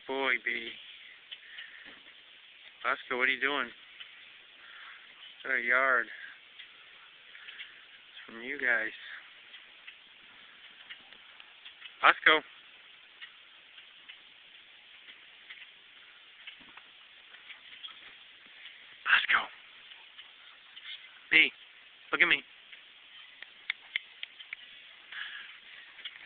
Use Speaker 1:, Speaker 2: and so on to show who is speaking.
Speaker 1: boy, B. Bosco, what are you doing? It's our yard. It's from you guys. Bosco. Bosco. B, look at me.